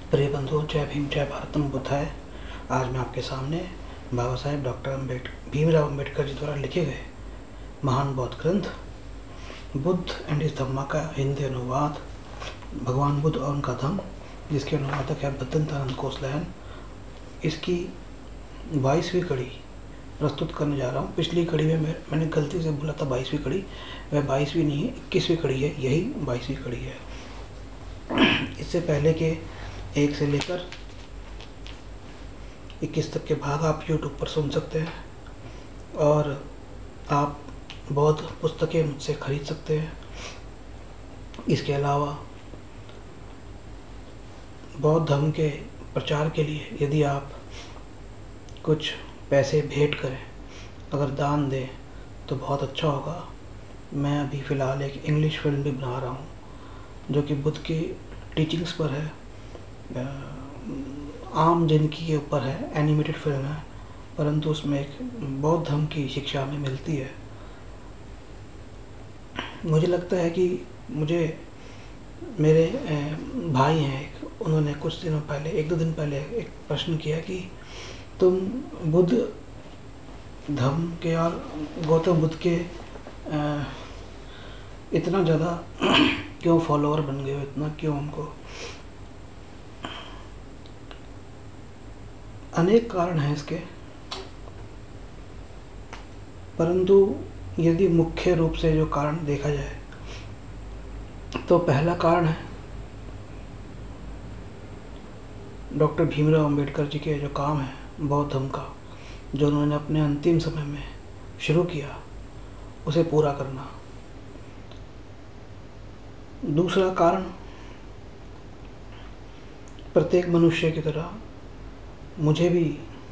प्रिय बंधुओं, जय भीम, जय भारत, नमो बुद्धाय। आज मैं आपके सामने बाबा साहेब डॉक्टर भीमराव अम्बेडकर जी द्वारा लिखे गए महान बौद्ध ग्रंथ बुद्ध एंड इस धम्मा का हिंदी अनुवाद, भगवान बुद्ध और उनका धम्म, जिसके अनुवादक है बद्दंतानंद कोसलैन, इसकी 22वीं कड़ी प्रस्तुत करने जा रहा हूँ। पिछली कड़ी में मैंने गलती से बोला था 22वीं कड़ी, वह 22वीं नहीं है, 21वीं कड़ी है, यही 22वीं कड़ी है। इससे पहले के 1 से लेकर 21 तक के भाग आप YouTube पर सुन सकते हैं और आप बौद्ध पुस्तकें मुझसे खरीद सकते हैं। इसके अलावा बौद्ध धर्म के प्रचार के लिए यदि आप कुछ पैसे भेंट करें, अगर दान दें तो बहुत अच्छा होगा। मैं अभी फ़िलहाल एक इंग्लिश फिल्म भी बना रहा हूँ जो कि बुद्ध की टीचिंग्स पर है, आम जिंदगी के ऊपर है, एनिमेटेड फिल्म है, परंतु उसमें एक बौद्ध धर्म की शिक्षा हमें मिलती है। मुझे लगता है कि मेरे भाई हैं एक, उन्होंने कुछ दिनों पहले, 1-2 दिन पहले एक प्रश्न किया कि तुम बुद्ध धर्म के और गौतम बुद्ध के इतना ज़्यादा क्यों फॉलोअर बन गए हो, इतना क्यों उनको? अनेक कारण हैं इसके, परंतु यदि मुख्य रूप से जो कारण देखा जाए तो पहला कारण है डॉक्टर भीमराव अम्बेडकर जी के जो काम है बौद्ध धर्म का, जो उन्होंने अपने अंतिम समय में शुरू किया, उसे पूरा करना। दूसरा कारण, प्रत्येक मनुष्य की तरह मुझे भी,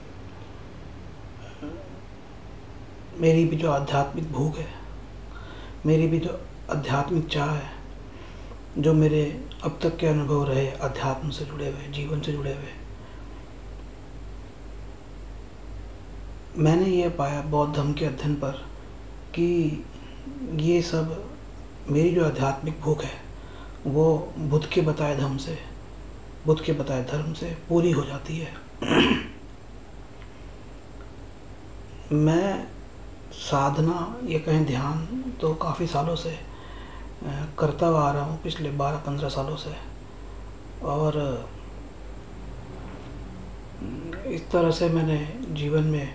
मेरी भी जो आध्यात्मिक भूख है, मेरी भी जो आध्यात्मिक चाह है, जो मेरे अब तक के अनुभव रहे अध्यात्म से जुड़े हुए, जीवन से जुड़े हुए, मैंने ये पाया बौद्ध धर्म के अध्ययन पर कि ये सब, मेरी जो आध्यात्मिक भूख है वो बुद्ध के बताए धर्म से, बुद्ध के बताए धर्म से पूरी हो जाती है। मैं साधना, ये कहें ध्यान, तो काफ़ी सालों से करता हुआ आ रहा हूँ, पिछले 12-15 सालों से, और इस तरह से मैंने जीवन में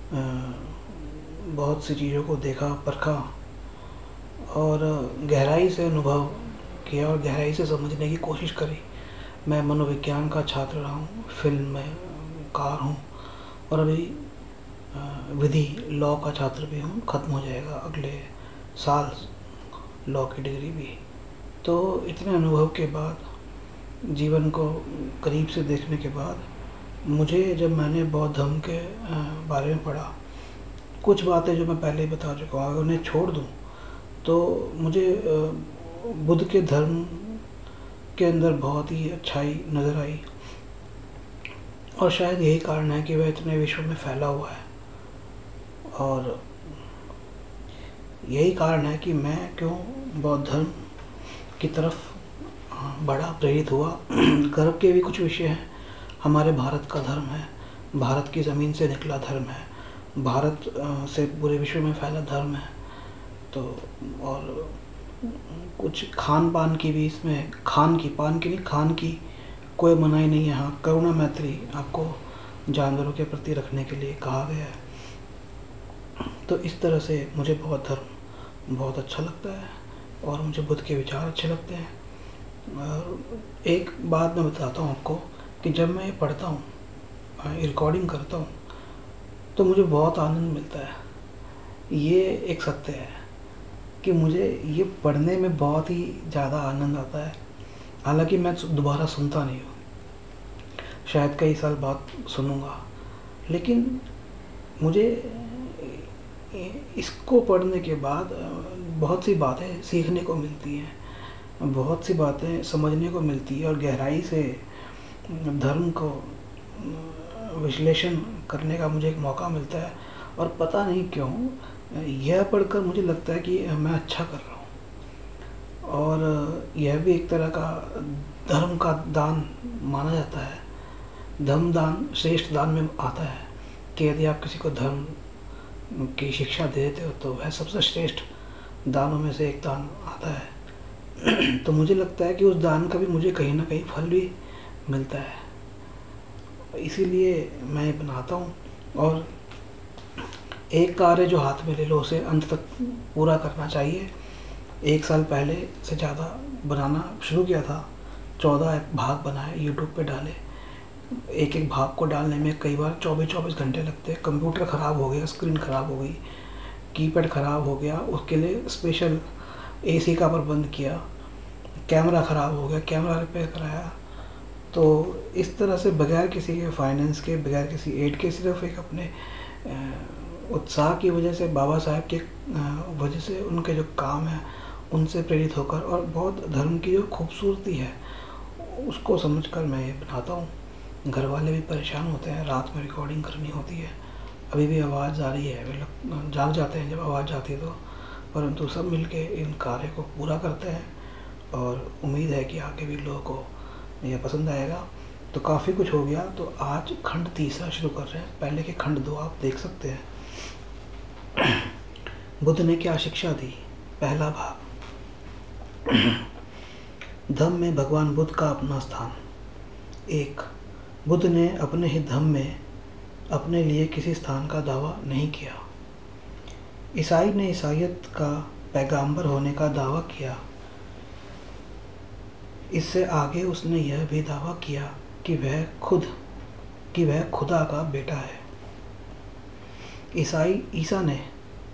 बहुत सी चीज़ों को देखा, परखा और गहराई से अनुभव किया और गहराई से समझने की कोशिश करी। मैं मनोविज्ञान का छात्र रहा हूँ, फिल्म में कार हूँ और अभी विधि लॉ का छात्र भी हूँ, ख़त्म हो जाएगा अगले साल लॉ की डिग्री भी। तो इतने अनुभव के बाद, जीवन को करीब से देखने के बाद, मुझे, जब मैंने बौद्ध धर्म के बारे में पढ़ा, कुछ बातें जो मैं पहले ही बता चुका हूँ उन्हें छोड़ दूँ तो मुझे बुद्ध के धर्म के अंदर बहुत ही अच्छाई नज़र आई, और शायद यही कारण है कि वह इतने विश्व में फैला हुआ है, और यही कारण है कि मैं क्यों बौद्ध धर्म की तरफ बड़ा प्रेरित हुआ। गर्व के भी कुछ विषय हैं। हमारे भारत का धर्म है, भारत की ज़मीन से निकला धर्म है, भारत से पूरे विश्व में फैला धर्म है। तो और कुछ खान पान की भी इसमें, खान की, पान की नहीं, खान की कोई मनाही नहीं है। यहाँ करुणा मैत्री आपको जानवरों के प्रति रखने के लिए कहा गया है। तो इस तरह से मुझे बौद्ध धर्म बहुत अच्छा लगता है और मुझे बुद्ध के विचार अच्छे लगते हैं। और एक बात मैं बताता हूँ आपको कि जब मैं ये पढ़ता हूँ, रिकॉर्डिंग करता हूँ, तो मुझे बहुत आनंद मिलता है। ये एक सत्य है कि मुझे ये पढ़ने में बहुत ही ज़्यादा आनंद आता है। हालांकि मैं दोबारा सुनता नहीं हूँ, शायद कई साल बाद सुनूंगा, लेकिन मुझे इसको पढ़ने के बाद बहुत सी बातें सीखने को मिलती हैं, बहुत सी बातें समझने को मिलती है और गहराई से धर्म को विश्लेषण करने का मुझे एक मौका मिलता है। और पता नहीं क्यों यह पढ़कर मुझे लगता है कि मैं अच्छा कर रहा हूँ। और यह भी एक तरह का धर्म का दान माना जाता है। धर्म दान श्रेष्ठ दान में आता है कि यदि आप किसी को धर्म की शिक्षा दे देते हो तो वह सबसे श्रेष्ठ दानों में से एक दान आता है। तो मुझे लगता है कि उस दान का भी मुझे कहीं ना कहीं फल भी मिलता है, इसीलिए मैं ये बनाता हूँ। और एक कार्य जो हाथ में ले लो उसे अंत तक पूरा करना चाहिए। 1 साल पहले से ज़्यादा बनाना शुरू किया था, 14 भाग बनाए, यूट्यूब पे डाले। एक एक भाग को डालने में कई बार 24-24 घंटे लगते। कंप्यूटर ख़राब हो गया, स्क्रीन ख़राब हो गई, कीपैड ख़राब हो गया, उसके लिए स्पेशल एसी का प्रबंध किया। कैमरा ख़राब हो गया, कैमरा रिपेयर कराया। तो इस तरह से बगैर किसी के फाइनेंस के, बगैर किसी एड के, सिर्फ एक अपने उत्साह की वजह से, बाबा साहब के वजह से, उनके जो काम है उनसे प्रेरित होकर, और बहुत धर्म की जो खूबसूरती है उसको समझकर मैं ये बनाता हूँ। घर वाले भी परेशान होते हैं, रात में रिकॉर्डिंग करनी होती है, अभी भी आवाज़ आ रही है, वे लोग जाग जाते हैं जब आवाज़ जाती है तो, परंतु सब मिलके इन कार्य को पूरा करते हैं और उम्मीद है कि आगे भी लोगों को यह पसंद आएगा। तो काफ़ी कुछ हो गया, तो आज खंड 3 शुरू कर रहे हैं। पहले के खंड 2 आप देख सकते हैं। बुद्ध ने क्या शिक्षा दी, पहला भाग। धम्म में भगवान बुद्ध का अपना स्थान। 1, बुद्ध ने अपने ही धम्म में अपने लिए किसी स्थान का दावा नहीं किया। ईसाई ने ईसाइयत का पैगंबर होने का दावा किया। इससे आगे उसने यह भी दावा किया कि वह खुदा का बेटा है। ईसा ने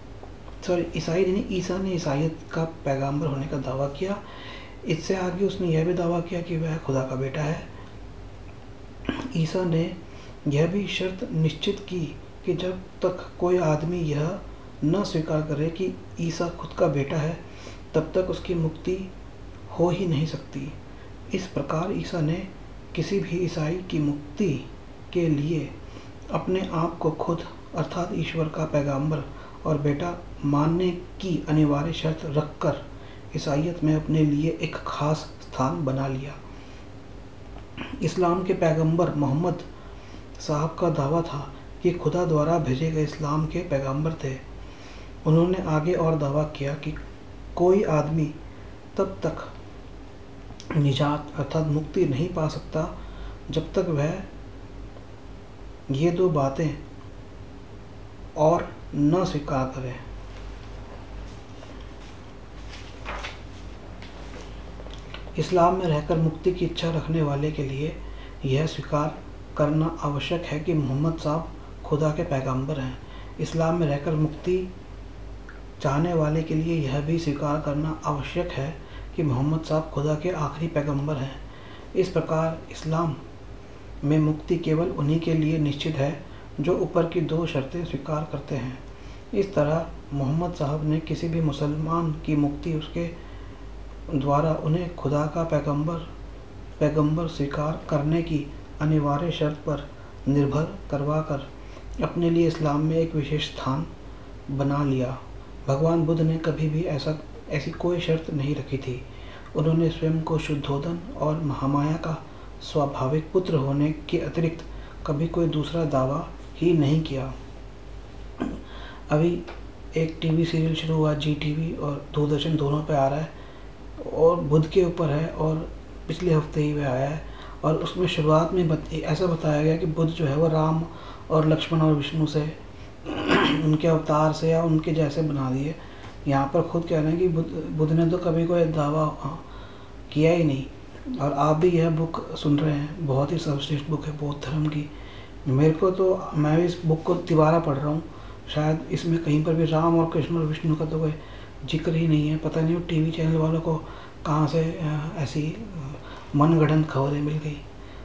ईसाइयत का पैगंबर होने का दावा किया। इससे आगे उसने यह भी दावा किया कि वह खुदा का बेटा है। ईसा ने यह भी शर्त निश्चित की कि जब तक कोई आदमी यह न स्वीकार करे कि ईसा खुद का बेटा है, तब तक उसकी मुक्ति हो ही नहीं सकती। इस प्रकार ईसा ने किसी भी ईसाई की मुक्ति के लिए अपने आप को खुद अर्थात ईश्वर का पैगंबर और बेटा मानने की अनिवार्य शर्त रखकर ईसाइयत में अपने लिए एक खास स्थान बना लिया। इस्लाम के पैगंबर मोहम्मद साहब का दावा था कि खुदा द्वारा भेजे गए इस्लाम के पैगंबर थे। उन्होंने आगे और दावा किया कि कोई आदमी तब तक निजात अर्थात मुक्ति नहीं पा सकता जब तक वह ये 2 बातें और न स्वीकार करे। इस्लाम में रहकर मुक्ति की इच्छा रखने वाले के लिए यह स्वीकार करना आवश्यक है कि मोहम्मद साहब खुदा के पैगंबर हैं। इस्लाम में रहकर मुक्ति चाहने वाले के लिए यह भी स्वीकार करना आवश्यक है कि मोहम्मद साहब खुदा के आखिरी पैगंबर हैं। इस प्रकार इस्लाम में मुक्ति केवल उन्हीं के लिए निश्चित है जो ऊपर की 2 शर्तें स्वीकार करते हैं। इस तरह मोहम्मद साहब ने किसी भी मुसलमान की मुक्ति उसके द्वारा उन्हें खुदा का पैगंबर स्वीकार करने की अनिवार्य शर्त पर निर्भर करवाकर अपने लिए इस्लाम में एक विशेष स्थान बना लिया। भगवान बुद्ध ने कभी भी ऐसी कोई शर्त नहीं रखी थी। उन्होंने स्वयं को शुद्धोधन और महामाया का स्वाभाविक पुत्र होने के अतिरिक्त कभी कोई दूसरा दावा ही नहीं किया। अभी एक टीवी सीरियल शुरू हुआ, जी टीवी और दूरदर्शन दोनों पे आ रहा है और बुद्ध के ऊपर है, और पिछले हफ्ते ही वह आया है। और उसमें शुरुआत में ऐसा बताया गया कि बुद्ध जो है वो राम और लक्ष्मण और विष्णु से उनके अवतार से या उनके जैसे बना दिए। यहाँ पर खुद कह रहे हैं कि बुद्ध ने तो कभी कोई दावा किया ही नहीं। और आप भी यह बुक सुन रहे हैं, बहुत ही सर्वश्रेष्ठ बुक है बौद्ध धर्म की। मेरे को तो, मैं भी इस बुक को दोबारा पढ़ रहा हूँ, शायद इसमें कहीं पर भी राम और कृष्ण और विष्णु का तो कोई जिक्र ही नहीं है। पता नहीं वो टीवी चैनल वालों को कहाँ से ऐसी मनगढ़ंत खबरें मिल गई।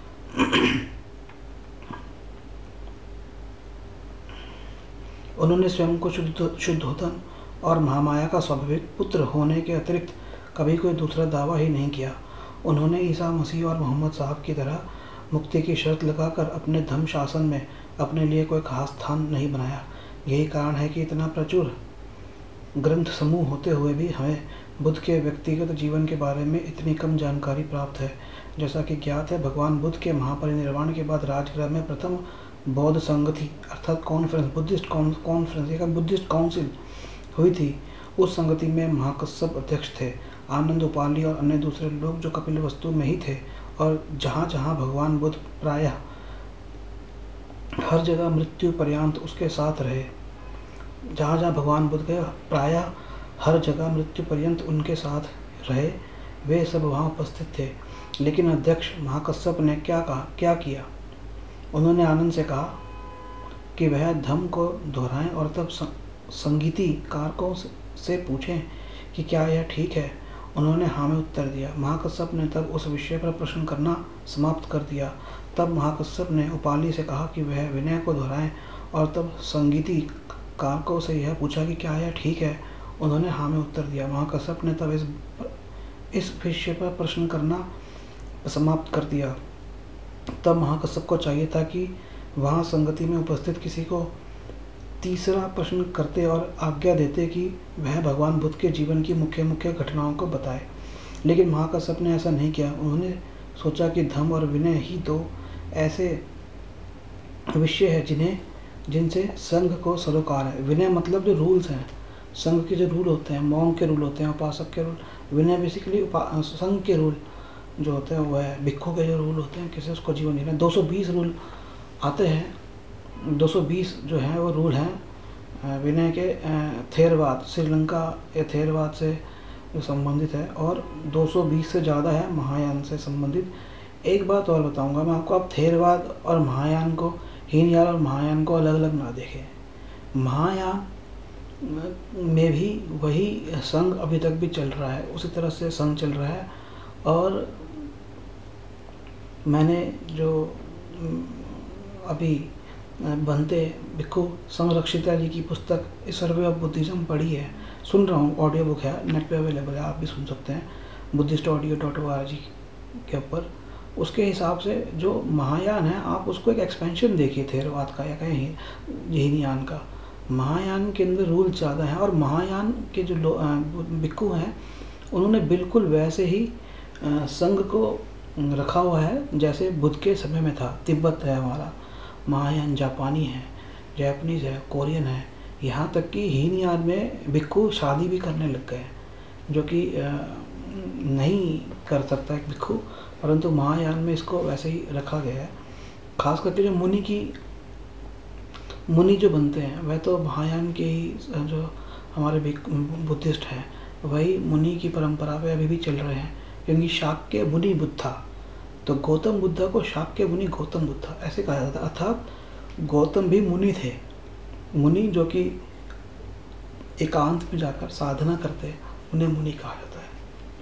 उन्होंने स्वयं को शुद्धोधन और महामाया का स्वाभाविक पुत्र होने के अतिरिक्त कभी कोई दूसरा दावा ही नहीं किया। उन्होंने ईसा मसीह और मोहम्मद साहब की तरह मुक्ति की शर्त लगाकर अपने धम्म शासन में अपने लिए कोई खास स्थान नहीं बनाया। यही कारण है कि इतना प्रचुर ग्रंथ समूह होते हुए भी हमें बुद्ध के व्यक्तिगत जीवन के बारे में इतनी कम जानकारी प्राप्त है। जैसा कि ज्ञात है, भगवान बुद्ध के महापरिनिर्वाण के बाद राजगृह में प्रथम बौद्ध संगति अर्थात कॉन्फ्रेंस, बुद्धिस्ट कॉन्फ्रेंस या बुद्धिस्ट काउंसिल हुई थी। उस संगति में महाकश्यप अध्यक्ष थे। आनंद, उपाली और अन्य दूसरे लोग जो कपिलवस्तु में ही थे और जहाँ जहाँ भगवान बुद्ध प्रायः हर जगह मृत्यु पर्यंत उसके साथ रहे, जहाँ जहाँ भगवान बुद्ध गए प्रायः हर जगह मृत्यु पर्यंत उनके साथ रहे, वे सब वहाँ उपस्थित थे। लेकिन अध्यक्ष महाकश्यप ने क्या किया? उन्होंने आनंद से कहा कि वह धम्म को दोहराएं और तब संगीती कारकों से पूछें कि क्या यह ठीक है। उन्होंने हाँ में उत्तर दिया। महाकश्यप ने तब उस विषय पर प्रश्न करना समाप्त कर दिया। तब महाकश्यप ने उपाली से कहा कि वह विनय को दोहराएं और तब संगीती कारकों से यह पूछा कि क्या यह ठीक है। उन्होंने हाँ में उत्तर दिया। महाकश्यप ने तब इस विषय पर प्रश्न करना समाप्त कर दिया। तब महाकश्यप को चाहिए था कि वहाँ संगति में उपस्थित किसी को तीसरा प्रश्न करते और आज्ञा देते कि वह भगवान बुद्ध के जीवन की मुख्य मुख्य घटनाओं को बताए। लेकिन महाकश्यप ने ऐसा नहीं किया। उन्होंने सोचा कि धम्म और विनय ही दो ऐसे विषय हैं जिनसे संघ को सरोकार है। विनय मतलब जो रूल्स हैं, संघ के जो रूल होते हैं, मौन के रूल होते हैं, उपासक के रूल। विनय बेसिकली संघ के रूल जो होते हैं वो है भिक्षु के जो रूल होते हैं, किसी उसको जीवन जीना। 220 रूल आते हैं। 220 जो हैं वो रूल हैं विनय के थेरवाद, श्रीलंका या थेरवाद से जो संबंधित है, और 220 से ज़्यादा है महायान से संबंधित। एक बात और बताऊंगा मैं आपको, आप थेरवाद और महायान को, हीनयान और महायान को अलग अलग ना देखें। महायान में भी वही संघ अभी तक भी चल रहा है, उसी तरह से संघ चल रहा है। और मैंने जो अभी बनते भिक्षु संरक्षिता जी की पुस्तक सर्वे ऑफ बुद्धिज्म पढ़ी है, सुन रहा हूँ, ऑडियो बुक है, नेट पे अवेलेबल है, आप भी सुन सकते हैं buddhistaudio.org के ऊपर। उसके हिसाब से जो महायान है, आप उसको एक एक्सपेंशन देखिए थेरवाद का या कहीं हीनयान का। महायान के अंदर रूल ज़्यादा है, और महायान के जो भिक्षु हैं उन्होंने बिल्कुल वैसे ही संघ को रखा हुआ है जैसे बुद्ध के समय में था। तिब्बत है हमारा, महायान जापानी है, जैपनीज़ है, कोरियन है, यहाँ तक कि हीनयान में भिक्षु शादी भी करने लग गए, जो कि नहीं कर सकता एक भिक्षु, परंतु महायान में इसको वैसे ही रखा गया है। खास करके जो मुनि जो बनते हैं वह तो महायान के ही, जो हमारे बुद्धिस्ट हैं वही मुनि की परंपरा पे अभी भी चल रहे हैं, क्योंकि शाक्य मुनि बुद्धा, तो गौतम बुद्धा को शाक्य मुनि गौतम बुद्धा ऐसे कहा जाता है। अर्थात गौतम भी मुनि थे, मुनि जो कि एकांत में जाकर साधना करते हैं उन्हें मुनि कहा जाता है।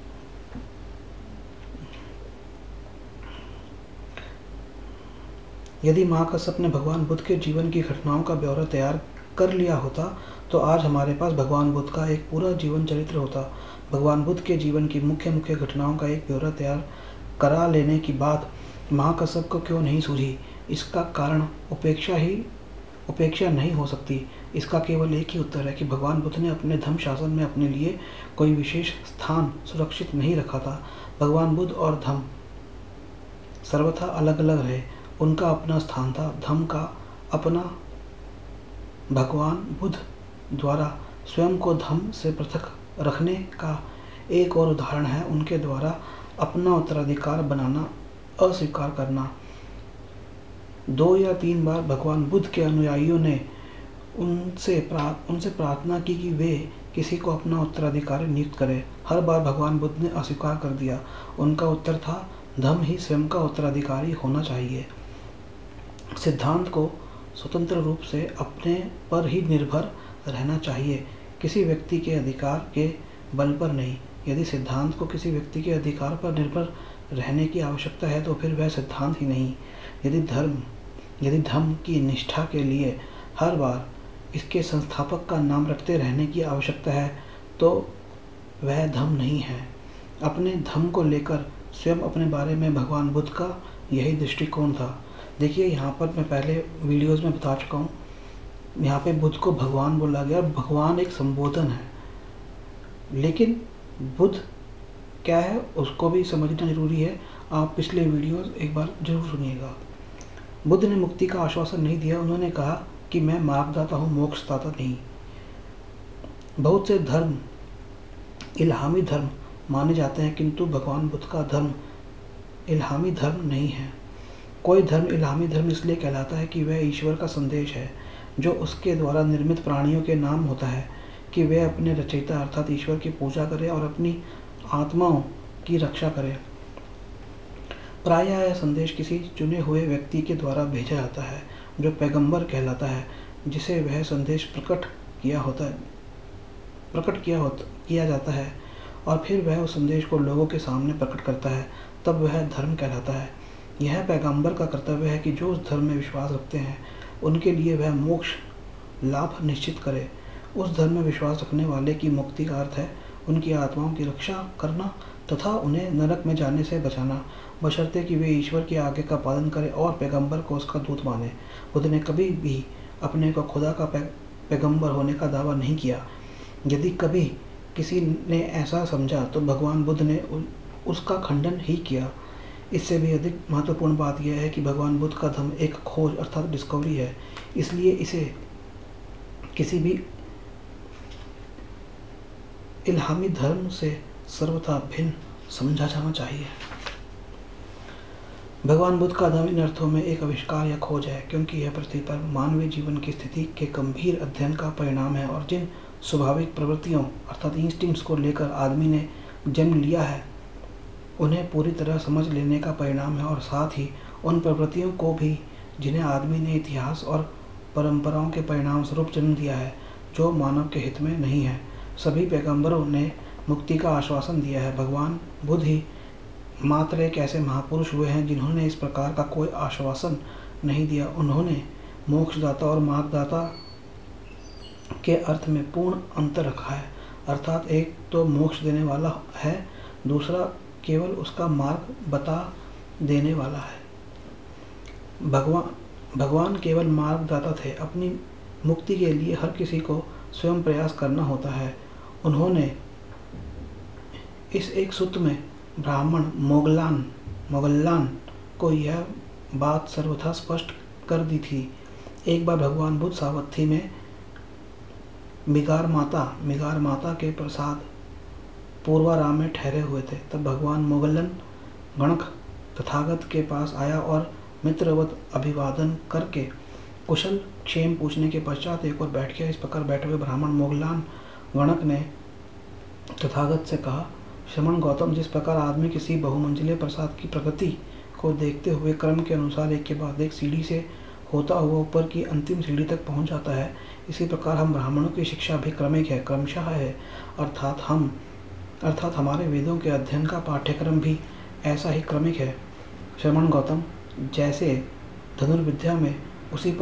यदि महाकश्यप ने भगवान बुद्ध के जीवन की घटनाओं का ब्यौरा तैयार कर लिया होता तो आज हमारे पास भगवान बुद्ध का एक पूरा जीवन चरित्र होता। भगवान बुद्ध के जीवन की मुख्य मुख्य घटनाओं का एक ब्यौरा तैयार करा लेने की बात महाकश्यप को क्यों नहीं सूझी? इसका कारण उपेक्षा नहीं हो सकती। इसका केवल एक ही उत्तर है कि भगवान बुद्ध ने अपने धम्म शासन में अपने लिए कोई विशेष स्थान सुरक्षित नहीं रखा था। भगवान बुद्ध और धम्म सर्वथा अलग अलग रहे, उनका अपना स्थान था। धम्म का अपना। भगवान बुद्ध द्वारा स्वयं को धम्म से पृथक रखने का एक और उदाहरण है उनके द्वारा अपना उत्तराधिकार बनाना अस्वीकार करना। 2 या 3 बार भगवान बुद्ध के अनुयायियों ने उनसे प्रार्थना की कि वे किसी को अपना उत्तराधिकारी नियुक्त करें। हर बार भगवान बुद्ध ने अस्वीकार कर दिया। उनका उत्तर था, धम्म ही स्वयं का उत्तराधिकारी होना चाहिए। सिद्धांत को स्वतंत्र रूप से अपने पर ही निर्भर रहना चाहिए, किसी व्यक्ति के अधिकार के बल पर नहीं। यदि सिद्धांत को किसी व्यक्ति के अधिकार पर निर्भर रहने की आवश्यकता है तो फिर वह सिद्धांत ही नहीं। यदि धम्म की निष्ठा के लिए हर बार इसके संस्थापक का नाम रखते रहने की आवश्यकता है तो वह धम्म नहीं है। अपने धम्म को लेकर स्वयं अपने बारे में भगवान बुद्ध का यही दृष्टिकोण था। देखिए, यहाँ पर मैं पहले वीडियोज़ में बता चुका हूँ, यहाँ पे बुद्ध को भगवान बोला गया। भगवान एक संबोधन है, लेकिन बुद्ध क्या है उसको भी समझना जरूरी है। आप पिछले वीडियोस एक बार जरूर सुनिएगा। बुद्ध ने मुक्ति का आश्वासन नहीं दिया। उन्होंने कहा कि मैं मार्गदाता हूँ, मोक्षदाता नहीं। बहुत से धर्म इल्हामी धर्म माने जाते हैं, किंतु भगवान बुद्ध का धर्म इल्हामी धर्म नहीं है। कोई धर्म इल्हामी धर्म इसलिए कहलाता है कि वह ईश्वर का संदेश है जो उसके द्वारा निर्मित प्राणियों के नाम होता है कि वे अपने रचयिता अर्थात ईश्वर की पूजा करें और अपनी आत्माओं की रक्षा करें। प्रायः यह संदेश किसी चुने हुए व्यक्ति के द्वारा भेजा जाता है जो पैगंबर कहलाता है, जिसे वह संदेश प्रकट किया जाता है और फिर वह उस संदेश को लोगों के सामने प्रकट करता है, तब वह धर्म कहलाता है। यह पैगंबर का कर्तव्य है कि जो उस धर्म में विश्वास रखते हैं उनके लिए वह मोक्ष लाभ निश्चित करे। उस धर्म में विश्वास रखने वाले की मुक्ति का अर्थ है उनकी आत्माओं की रक्षा करना तथा उन्हें नरक में जाने से बचाना, बशर्ते कि वे ईश्वर की आज्ञा का पालन करें और पैगंबर को उसका दूत माने। बुद्ध ने कभी भी अपने को खुदा का पैगंबर होने का दावा नहीं किया। यदि कभी किसी ने ऐसा समझा तो भगवान बुद्ध ने उसका खंडन ही किया। इससे भी अधिक महत्वपूर्ण बात यह है कि भगवान बुद्ध का धर्म एक खोज अर्थात डिस्कवरी है, इसलिए इसे किसी भी इल्हामी धर्म से सर्वथा भिन्न समझा जाना चाहिए। भगवान बुद्ध का धर्म इन अर्थों में एक आविष्कार या खोज है, क्योंकि यह पृथ्वी पर मानवीय जीवन की स्थिति के गंभीर अध्ययन का परिणाम है और जिन स्वाभाविक प्रवृत्तियों अर्थात इंस्टिंक्ट्स को लेकर आदमी ने जन्म लिया है उन्हें पूरी तरह समझ लेने का परिणाम है, और साथ ही उन प्रवृत्तियों को भी जिन्हें आदमी ने इतिहास और परंपराओं के परिणाम स्वरूप जन्म दिया है जो मानव के हित में नहीं है। सभी पैगंबरों ने मुक्ति का आश्वासन दिया है। भगवान बुद्ध ही मात्र एक ऐसे महापुरुष हुए हैं जिन्होंने इस प्रकार का कोई आश्वासन नहीं दिया। उन्होंने मोक्षदाता और मार्गदाता के अर्थ में पूर्ण अंतर रखा है, अर्थात एक तो मोक्ष देने वाला है, दूसरा केवल उसका मार्ग बता देने वाला है। भगवान केवल मार्गदाता थे। अपनी मुक्ति के लिए हर किसी को स्वयं प्रयास करना होता है। उन्होंने इस एक सूत्र में ब्राह्मण मोगल्लान को यह बात सर्वथा स्पष्ट कर दी थी। एक बार भगवान बुद्ध सावत्थी में मिगार माता के प्रसाद पूर्वाराम में ठहरे हुए थे। तब भगवान मोगल्लन गणक तथागत के पास आया और मित्रवत अभिवादन करके कुशल क्षेम पूछने के पश्चात एक और बैठ गया। इस प्रकार बैठे हुए ब्राह्मण मोगल्लान गणक ने तथागत से कहा, श्रमण गौतम, जिस प्रकार आदमी किसी बहुमंजिले प्रसाद की प्रगति को देखते हुए क्रम के अनुसार एक के बाद एक सीढ़ी से होता हुआ ऊपर की अंतिम सीढ़ी तक पहुंच जाता है, इसी प्रकार हम ब्राह्मणों की शिक्षा भी क्रमिक है, क्रमशः है। अर्थात हमारे वेदों के अध्ययन का पाठ्यक्रम भी ऐसा ही क्रमिक है। श्रमण गौतम, जैसे धनुर्विद्या में उसी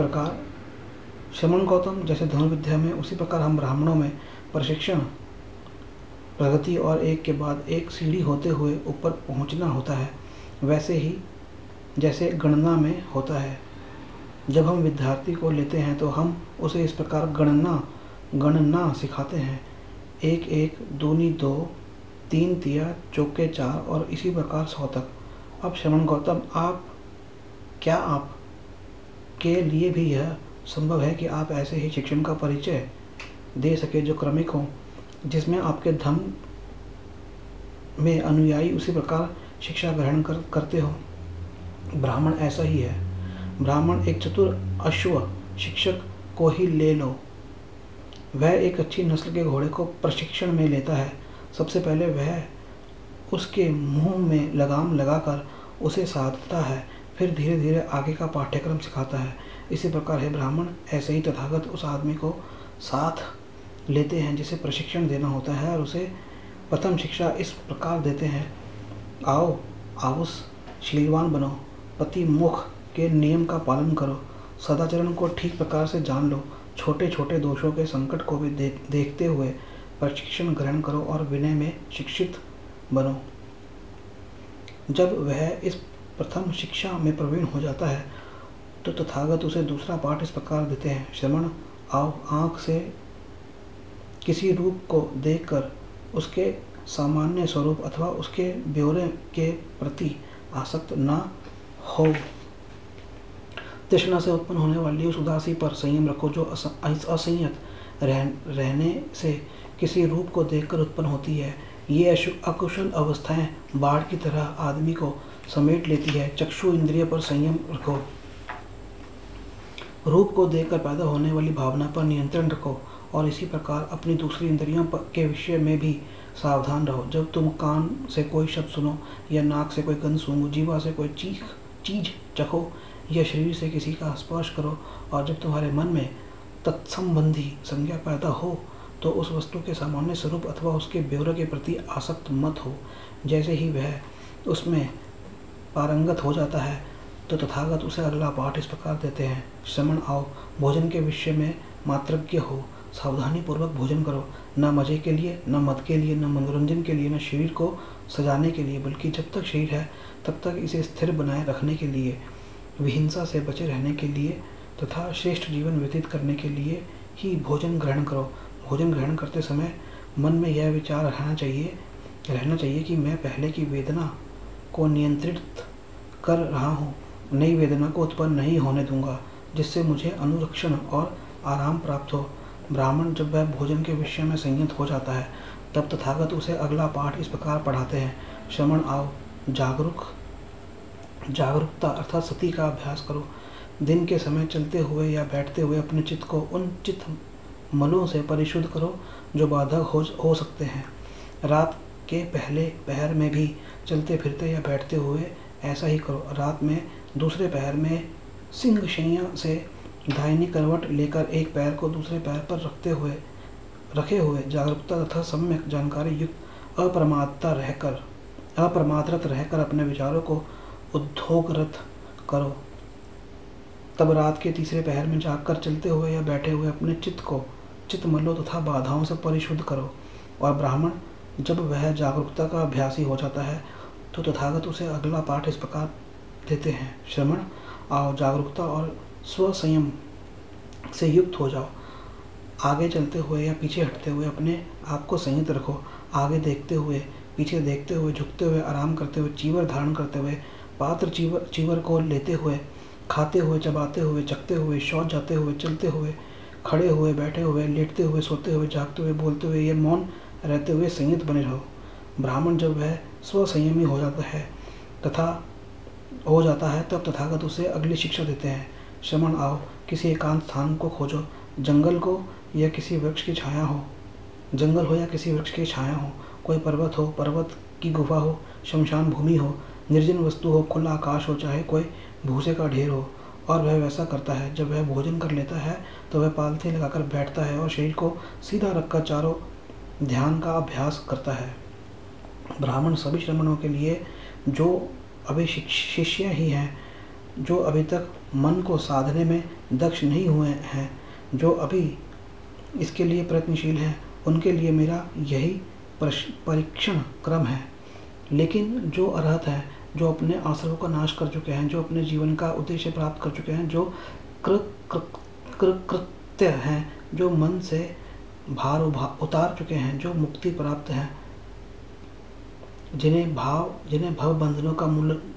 प्रकार हम ब्राह्मणों में प्रशिक्षण, प्रगति और एक के बाद एक सीढ़ी होते हुए ऊपर पहुंचना होता है, वैसे ही जैसे गणना में होता है। जब हम विद्यार्थी को लेते हैं तो हम उसे इस प्रकार गणना सिखाते हैं, 1 1 दूनी 2 3 तिया चौके 4 और इसी प्रकार 100 तक। अब श्रमण गौतम, क्या आप के लिए भी यह संभव है कि आप ऐसे ही शिक्षण का परिचय दे सके जो क्रमिक हो, जिसमें आपके धर्म में अनुयायी उसी प्रकार शिक्षा ग्रहण करते हो? ब्राह्मण ऐसा ही है। ब्राह्मण एक चतुर अश्व शिक्षक को ही ले लो। वह एक अच्छी नस्ल के घोड़े को प्रशिक्षण में लेता है। सबसे पहले वह उसके मुंह में लगाम लगाकर उसे साधता है, फिर धीरे धीरे आगे का पाठ्यक्रम सिखाता है। इसी प्रकार है ब्राह्मण, ऐसे ही तथागत उस आदमी को साथ लेते हैं जिसे प्रशिक्षण देना होता है और उसे प्रथम शिक्षा इस प्रकार देते हैं, आओ शीलवान बनो, पति मुख के नियम का पालन करो, सदाचरण को ठीक प्रकार से जान लो, छोटे छोटे दोषों के संकट को भी देखते हुए प्रशिक्षण ग्रहण करो और विनय में शिक्षित बनो। जब वह इस प्रथम शिक्षा में प्रवीण हो जाता है तो तथागत उसे दूसरा पाठ इस प्रकार देते हैं, श्रमण आओ, आँख से किसी रूप को देखकर उसके सामान्य स्वरूप अथवा उसके ब्यौरे के प्रति आसक्त न हो। तृष्णा से उत्पन्न होने वाली उस उदासी पर संयम रखो जो असंयत रहने से किसी रूप को देखकर उत्पन्न होती है। ये अकुशल अवस्थाएं बाढ़ की तरह आदमी को समेट लेती है। चक्षु इंद्रिय पर संयम रखो। रूप को देखकर पैदा होने वाली भावना पर नियंत्रण रखो और इसी प्रकार अपनी दूसरी इंद्रियों के विषय में भी सावधान रहो। जब तुम कान से कोई शब्द सुनो या नाक से कोई गंध सूंघो, जीवा से कोई चीज चखो या शरीर से किसी का स्पर्श करो, और जब तुम्हारे मन में तत्संबंधी संज्ञा पैदा हो तो उस वस्तु के सामान्य स्वरूप अथवा उसके ब्यौरे के प्रति आसक्त मत हो। जैसे ही वह उसमें पारंगत हो जाता है तो तथागत उसे अगला पाठ इस प्रकार देते हैं। श्रमण आओ, भोजन के विषय में मात्रज्ञ हो, सावधानी पूर्वक भोजन करो, न मजे के लिए, न मद के लिए, न मनोरंजन के लिए, न शरीर को सजाने के लिए, बल्कि जब तक शरीर है तब तक इसे स्थिर बनाए रखने के लिए, विहिंसा से बचे रहने के लिए तथा श्रेष्ठ जीवन व्यतीत करने के लिए ही भोजन ग्रहण करो। भोजन ग्रहण करते समय मन में यह विचार रहना चाहिए कि मैं पहले की वेदना को नियंत्रित कर रहा हूँ, नई वेदना को उत्पन्न नहीं होने दूंगा, जिससे मुझे अनुरक्षण और आराम प्राप्त हो। ब्राह्मण जब वह भोजन के विषय में संयत हो जाता है तब तथागत उसे अगला पाठ इस प्रकार पढ़ाते हैं। श्रमण आओ, जागरूकता अर्थात सती का अभ्यास करो। दिन के समय चलते हुए या बैठते हुए अपने चित्त को उन चित्त मलों से परिशुद्ध करो जो बाधक हो सकते हैं। रात के पहले पहर में भी चलते फिरते या बैठते हुए ऐसा ही करो। रात में दूसरे पैर में सिंह शैया से दाहिनी करवट लेकर एक पैर को दूसरे पैर पर रखे हुए जागरूकता तथा सम्यक जानकारी युक्त अप्रमादरत रहकर अपने विचारों को उद्योगरत करो। तब रात के तीसरे पहर में जागकर चलते हुए या बैठे हुए अपने चित्त मलों तथा बाधाओं से परिशुद्ध करो। और ब्राह्मण जब वह जागरूकता का अभ्यासी हो जाता है तो तथागत उसे अगला पाठ इस प्रकार देते हैं। श्रमण आओ, जागरूकता और स्वसंयम से युक्त हो जाओ। आगे चलते हुए या पीछे हटते हुए अपने आप को संयत रखो। आगे देखते हुए, पीछे देखते हुए, झुकते हुए, आराम करते हुए, चीवर धारण करते हुए, पात्र चीवर को लेते हुए, खाते हुए, चबाते हुए, चखते हुए, शौच जाते हुए, चलते हुए, खड़े हुए, बैठे हुए, लेटते हुए, सोते हुए, जागते हुए, बोलते हुए या मौन रहते हुए संयत बने रहो। ब्राह्मण जब वह स्वसंयमी हो जाता है तब तथागत उसे अगली शिक्षा देते हैं। श्रमण आओ, किसी एकांत स्थान को खोजो। जंगल या किसी वृक्ष की छाया हो, कोई पर्वत हो, पर्वत की गुफा हो, शमशान भूमि हो, निर्जन वस्तु हो, खुला आकाश हो, चाहे कोई भूसे का ढेर हो। और वह वैसा करता है। जब वह भोजन कर लेता है तो वह पालथी लगाकर बैठता है और शरीर को सीधा रखकर चारों ध्यान का अभ्यास करता है। ब्राह्मण सभी श्रमणों के लिए जो अभी शिष्य ही हैं, जो अभी तक मन को साधने में दक्ष नहीं हुए हैं, जो अभी इसके लिए प्रयत्नशील हैं, उनके लिए मेरा यही परीक्षण क्रम है। लेकिन जो अरहत हैं, जो अपने आश्रमों का नाश कर चुके हैं, जो अपने जीवन का उद्देश्य प्राप्त कर चुके हैं, जो कृत्य हैं, जो मन से भार उतार चुके हैं, जो मुक्ति प्राप्त हैं, जिन्हें भव बंधनों का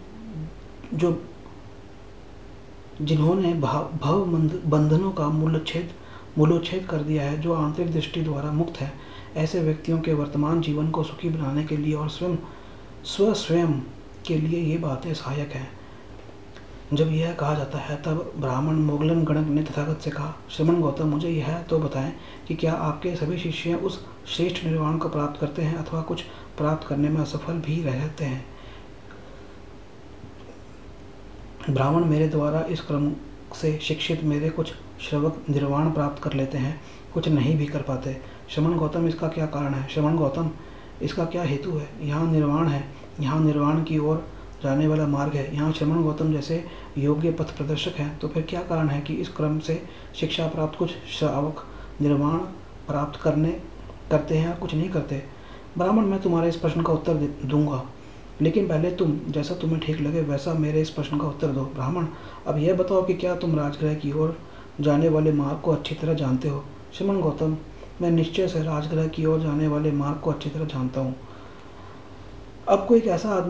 जिन्होंने भव बंधनों का मूलोच्छेद कर दिया है, जो आंतरिक दृष्टि द्वारा मुक्त है, ऐसे व्यक्तियों के वर्तमान जीवन को सुखी बनाने के लिए और स्वयं के लिए ये बातें सहायक हैं। जब यह कहा जाता है तब ब्राह्मण मोगलन गणक ने तथागत से कहा, श्रमण गौतम, मुझे यह तो बताएं कि क्या आपके सभी शिष्य उस श्रेष्ठ निर्वाण को प्राप्त करते हैं अथवा कुछ प्राप्त करने में असफल भी रहते हैं? ब्राह्मण मेरे द्वारा इस क्रम से शिक्षित मेरे कुछ श्रवक निर्वाण प्राप्त कर लेते हैं, कुछ नहीं भी कर पाते। श्रमण गौतम, इसका क्या कारण है? श्रमण गौतम, इसका क्या हेतु है? यहाँ निर्वाण है, यहाँ निर्वाण की ओर जाने वाला मार्ग है, यहाँ श्रमण गौतम जैसे योग्य पथ प्रदर्शक हैं, तो फिर क्या कारण है कि इस क्रम से शिक्षा प्राप्त कुछ श्रावक निर्वाण प्राप्त करते हैं और कुछ नहीं करते? ब्राह्मण, मैं तुम्हारे इस प्रश्न का उत्तर दूंगा, लेकिन पहले तुम जैसा तुम्हें ठीक लगे वैसा मेरे इस प्रश्न का उत्तर दो। ब्राह्मण, अब यह बताओ कि क्या तुम राजगृह की ओर जाने वाले मार्ग को अच्छी तरह जानते हो? श्रमण गौतम, मैं निश्चय से राजगृह की ओर जाने वाले मार्ग को अच्छी तरह जानता हूँ। अब कोई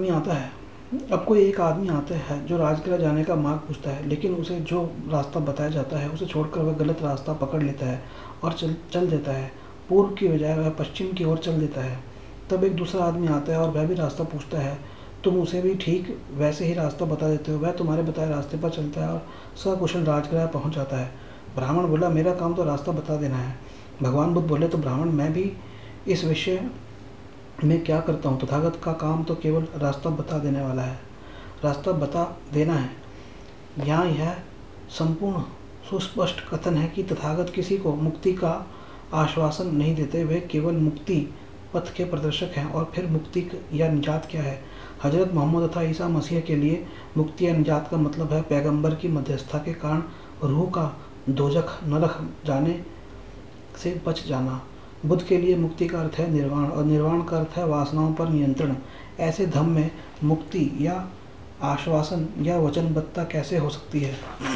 एक आदमी आता है जो राजगृह जाने का मार्ग पूछता है, लेकिन उसे जो रास्ता बताया जाता है उसे छोड़कर वह गलत रास्ता पकड़ लेता है और चल देता है। पूर्व की बजाय वह पश्चिम की ओर चल देता है। तब एक दूसरा आदमी आता है और वह भी रास्ता पूछता है। तुम उसे भी ठीक वैसे ही रास्ता बता देते हो। वह तुम्हारे बताए रास्ते पर चलता है और सकुशल राजगृह पहुंच जाता है। ब्राह्मण बोला, मेरा काम तो रास्ता बता देना है। भगवान बुद्ध बोले, तो ब्राह्मण, मैं भी इस विषय में क्या करता हूँ? तथागत का काम तो केवल रास्ता बता देने वाला है, रास्ता बता देना है। यहाँ यह संपूर्ण सुस्पष्ट कथन है कि तथागत किसी को मुक्ति का आश्वासन नहीं देते, वे केवल मुक्ति पथ के प्रदर्शक हैं। और फिर मुक्ति या निजात क्या है? हजरत मोहम्मद तथा ईसा मसीह के लिए मुक्ति या निजात का मतलब है पैगंबर की मध्यस्थता के कारण रूह का दोजख नरक जाने से बच जाना। बुद्ध के लिए मुक्ति का अर्थ है निर्वाण, और निर्वाण का अर्थ है वासनाओं पर नियंत्रण। ऐसे धम्म में मुक्ति या आश्वासन या वचनबद्धता कैसे हो सकती है?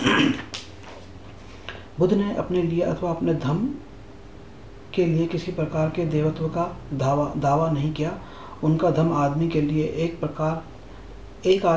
बुद्ध ने अपने लिए अथवा अपने धम्म के लिए किसी प्रकार के देवत्व का दावा नहीं किया। उनका धर्म आदमी के लिए एक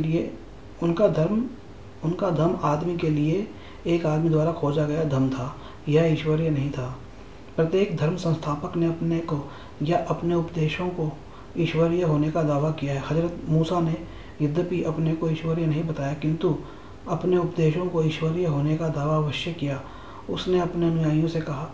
आदमी द्वारा खोजा गया धर्म था, यह ईश्वरीय नहीं था। प्रत्येक धर्म संस्थापक ने अपने को या अपने उपदेशों को ईश्वरीय होने का दावा किया है। हजरत मूसा ने यद्यपि अपने को ईश्वरीय नहीं बताया, किंतु अपने उपदेशों को ईश्वरीय होने का दावा अवश्य किया। उसने अपने अनुयायियों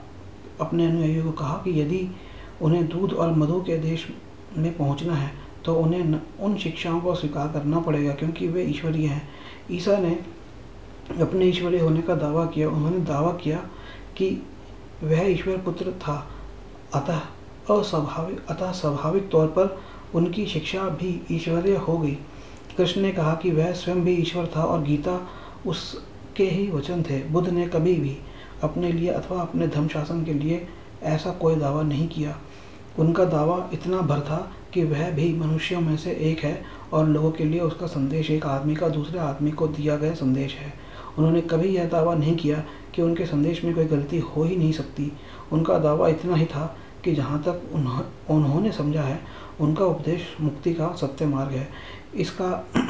को कहा कि यदि उन्हें दूध और मधु के देश में पहुंचना है तो उन्हें उन शिक्षाओं को स्वीकार करना पड़ेगा, क्योंकि वे ईश्वरीय हैं। ईसा ने अपने ईश्वरीय होने का दावा किया। उन्होंने दावा किया कि वह ईश्वर पुत्र था, अतः स्वाभाविक तौर पर उनकी शिक्षा भी ईश्वरीय हो गई। कृष्ण ने कहा कि वह स्वयं भी ईश्वर था और गीता उसके ही वचन थे। बुद्ध ने कभी भी अपने लिए अथवा अपने धर्म शासन के लिए ऐसा कोई दावा नहीं किया। उनका दावा इतना भर था कि वह भी मनुष्यों में से एक है और लोगों के लिए उसका संदेश एक आदमी का दूसरे आदमी को दिया गया संदेश है। उन्होंने कभी यह दावा नहीं किया कि उनके संदेश में कोई गलती हो ही नहीं सकती। उनका दावा इतना ही था कि जहाँ तक उन्होंने समझा है, उनका उपदेश मुक्ति का सत्य मार्ग है। इसका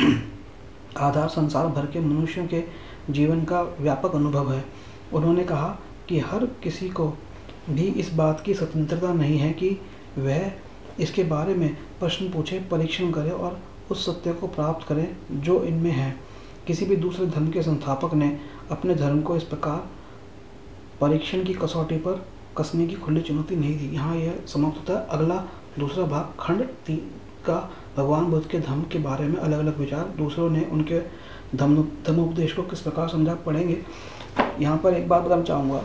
आधार संसार भर के मनुष्यों के जीवन का व्यापक अनुभव है। उन्होंने कहा कि हर किसी को भी इस बात की स्वतंत्रता नहीं है कि वह इसके बारे में प्रश्न पूछे, परीक्षण करे और उस सत्य को प्राप्त करे जो इनमें है। किसी भी दूसरे धर्म के संस्थापक ने अपने धर्म को इस प्रकार परीक्षण की कसौटी पर कसने की खुली चुनौती नहीं दी। यहाँ यह समाप्त होता है। अगला दूसरा भाग खंड 3 का भगवान बुद्ध के धर्म के बारे में अलग अलग विचार, दूसरों ने उनके धर्मोपदेश को किस प्रकार समझा, पढ़ेंगे। यहाँ पर एक बात बताना चाहूँगा,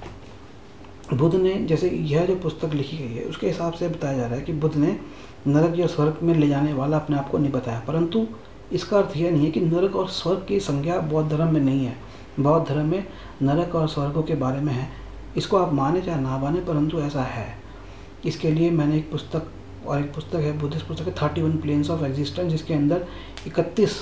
बुद्ध ने जैसे यह जो पुस्तक लिखी गई है उसके हिसाब से बताया जा रहा है कि बुद्ध ने नरक या स्वर्ग में ले जाने वाला अपने आप को नहीं बताया, परंतु इसका अर्थ यह नहीं है कि नरक और स्वर्ग की संज्ञा बौद्ध धर्म में नहीं है। बौद्ध धर्म में नरक और स्वर्गों के बारे में है, इसको आप माने चाहे ना माने, परंतु ऐसा है। इसके लिए मैंने एक पुस्तक है, बुद्धिस्ट पुस्तक है 31 प्लेन्स ऑफ एग्जिस्टेंस, जिसके अंदर 31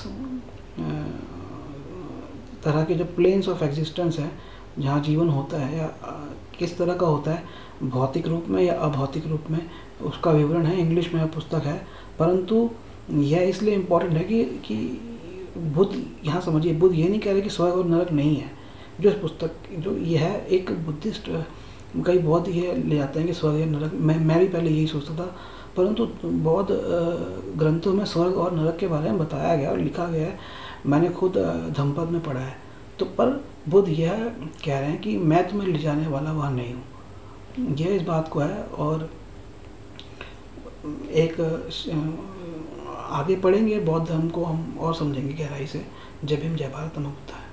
तरह के जो प्लेन्स ऑफ एग्जिस्टेंस है, जहाँ जीवन होता है या किस तरह का होता है, भौतिक रूप में या अभौतिक रूप में, उसका विवरण है। इंग्लिश में पुस्तक है, परंतु यह इसलिए इम्पोर्टेंट है कि बुद्ध, यहाँ समझिए, बुद्ध ये नहीं कह रहे कि स्वर्ग और नरक नहीं है। जो इस पुस्तक जो यह है, एक बुद्धिस्ट कई बौद्ध ये ले जाते हैं कि स्वर्ग या नरक, मैं भी पहले यही सोचता था, परंतु बौद्ध ग्रंथों में स्वर्ग और नरक के बारे में बताया गया और लिखा गया है। मैंने खुद धम्मपद में पढ़ा है। तो पर बुद्ध यह कह रहे हैं कि मैं तुम्हें ले जाने वाला वहाँ नहीं हूँ, यह इस बात को है। और एक आगे पढ़ेंगे बौद्ध धर्म को हम और समझेंगे गहराई से। जय भीम, जय भारत, नमो बुद्धाय।